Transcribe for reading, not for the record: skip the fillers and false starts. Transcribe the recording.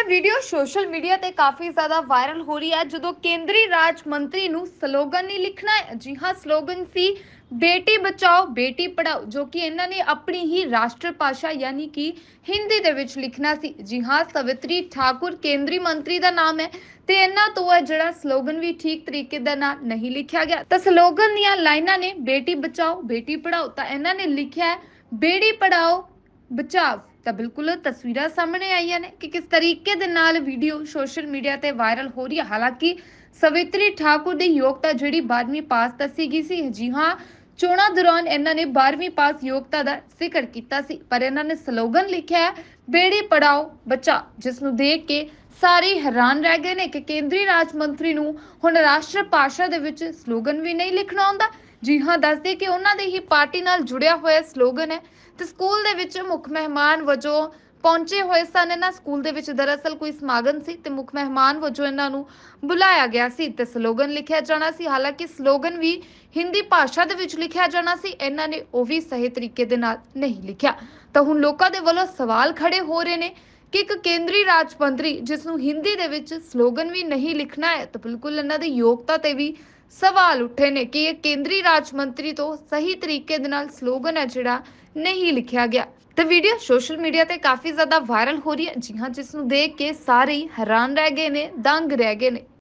Video social media ਤੇ ਕਾਫੀ ਜ਼ਿਆਦਾ viral ਹੋ ਰਹੀ ਹੈ ਜਦੋਂ ਕੇਂਦਰੀ ਰਾਜ ਮੰਤਰੀ ਨੂੰ ਸਲੋਗਨ ਨਹੀਂ ਲਿਖਣਾ ਹੈ। ਜੀ ਹਾਂ, ਸਲੋਗਨ ਸੀ ਬੇਟੀ ਬਚਾਓ ਬੇਟੀ ਪੜਾਓ, ਜੋ ਕਿ ਇਹਨਾਂ ਨੇ ਆਪਣੀ ਹੀ ਰਾਸ਼ਟਰ ਭਾਸ਼ਾ ਯਾਨੀ ਕਿ ਹਿੰਦੀ ਦੇ ਵਿੱਚ ਲਿਖਣਾ ਸੀ। ਜੀ ਹਾਂ, ਸਵਿਤਰੀ ਠਾकुर ਕੇਂਦਰੀ ਮੰਤਰੀ ਦਾ ਨਾਮ ਹੈ ਤੇ ਇਹਨਾਂ ਤੋਂ ਹੈ ਜਿਹੜਾ ਸਲੋਗਨ ਵੀ ਠੀਕ ਤਰੀਕੇ ਦੇ ਨਾਲ ਨਹੀਂ ਲਿਖਿਆ ਗਿਆ। ਤਾਂ ਸਲੋਗਨ ਦੀਆਂ ਲਾਈਨਾਂ ਨੇ ਬੇਟੀ ਬਚਾਓ ਬੇਟੀ ਪੜਾਓ, ਤਾਂ ਇਹਨਾਂ ਨੇ ਲਿਖਿਆ ਹੈ ਬੇੜੀ ਪੜਾਓ ਬਚਾਓ। ਤਾਂ ਬਿਲਕੁਲ ਤਸਵੀਰਾਂ ਸਾਹਮਣੇ ਆਈਆਂ ਨੇ ਕਿ ਕਿਸ ਤਰੀਕੇ ਦੇ ਨਾਲ ਵੀਡੀਓ ਸੋਸ਼ਲ ਮੀਡੀਆ ਤੇ ਵਾਇਰਲ ਹੋ ਰਹੀ ਹੈ। ਹਾਲਾਂਕਿ ਸਵਿਤਰੀ ਠਾकुर ਦੀ ਯੋਗਤਾ ਜਿਹੜੀ 12ਵੀਂ ਪਾਸ ਦੱਸੀ ਗਈ ਸੀ। ਜੀ ਹਾਂ, ਚੋਣਾਂ ਦੌਰਾਨ ਇਹਨਾਂ ਨੇ 12ਵੀਂ ਪਾਸ ਯੋਗਤਾ ਦਾ ਜ਼ਿਕਰ ਕੀਤਾ ਸੀ, ਪਰ ਇਹਨਾਂ ਨੇ ਸਲੋਗਨ ਲਿਖਿਆ ਹੈ ਬੇੜੀ ਪੜਾਓ ਬਚਾਓ, ਜਿਸ ਨੂੰ ਦੇਖ ਕੇ ਸਾਰੇ ਹੈਰਾਨ ਰਹਿ ਗਏ ਨੇ ਕਿ ਕੇਂਦਰੀ ਰਾਜ ਮੰਤਰੀ ਨੂੰ ਹੁਣ ਰਾਸ਼ਟਰ ਭਾਸ਼ਾ ਦੇ ਵਿੱਚ ਸਲੋਗਨ ਵੀ ਨਹੀਂ ਲਿਖਣਾ ਆਉਂਦਾ। ਜੀ ਹਾਂ, ਦੱਸਦੇ ਕਿ ਉਹਨਾਂ ਦੇ ਹੀ ਪਾਰਟੀ ਨਾਲ ਜੁੜਿਆ ਹੋਇਆ ਸਲੋਗਨ ਹੈ ਤੇ ਸਕੂਲ ਦੇ ਵਿੱਚ ਮੁੱਖ ਮਹਿਮਾਨ ਵਜੋਂ ਪਹੁੰਚੇ ਹੋਏ ਸਨ। ਇਹਨਾਂ ਸਕੂਲ ਦੇ ਵਿੱਚ ਦਰਅਸਲ ਕੋਈ ਸਮਾਗਮ ਸੀ ਤੇ ਮੁੱਖ ਮਹਿਮਾਨ ਵਜੋਂ ਇਹਨਾਂ ਨੂੰ ਬੁਲਾਇਆ ਗਿਆ ਸੀ ਤੇ ਸਲੋਗਨ ਲਿਖਿਆ ਜਾਣਾ ਸੀ। ਹਾਲਾਂਕਿ ਸਲੋਗਨ ਵੀ ਹਿੰਦੀ ਭਾਸ਼ਾ ਦੇ ਵਿੱਚ ਲਿਖਿਆ ਜਾਣਾ ਸੀ, ਇਹਨਾਂ ਨੇ ਉਹ ਵੀ ਸਹੀ ਤਰੀਕੇ ਦੇ ਨਾਲ ਨਹੀਂ ਲਿਖਿਆ। ਤਾਂ ਹੁਣ ਲੋਕਾਂ ਦੇ ਵੱਲੋਂ ਸਵਾਲ ਖੜੇ ਹੋ ਰਹੇ ਨੇ ਕਿ ਇੱਕ ਕੇਂਦਰੀ ਰਾਜ ਮੰਤਰੀ ਜਿਸ ਨੂੰ ਹਿੰਦੀ ਦੇ ਵਿੱਚ ਸਲੋਗਨ ਵੀ ਨਹੀਂ ਲਿਖਣਾ ਹੈ, ਤਾਂ ਬਿਲਕੁਲ ਇਹਨਾਂ ਦੀ ਯੋਗਤਾ ਤੇ ਵੀ ਸਵਾਲ ਉੱਠੇ ਨੇ ਕਿ ਇਹ ਕੇਂਦਰੀ ਰਾਜ ਮੰਤਰੀ ਤੋਂ ਸਹੀ ਤਰੀਕੇ ਦੇ ਨਾਲ ਸਲੋਗਨ ਹੈ ਜਿਹੜਾ ਨਹੀਂ ਲਿਖਿਆ ਗਿਆ। ਤੇ ਵੀਡੀਓ ਸੋਸ਼ਲ ਮੀਡੀਆ ਤੇ ਕਾਫੀ ਜ਼ਿਆਦਾ ਵਾਇਰਲ ਹੋ ਰਹੀ ਹੈ। ਜੀ ਹਾਂ, ਜਿਸ ਨੂੰ ਦੇਖ ਕੇ ਸਾਰੇ ਹੀ ਹੈਰਾਨ ਰਹਿ ਗਏ ਨੇ, ਦੰਗ ਰਹਿ ਗਏ ਨੇ।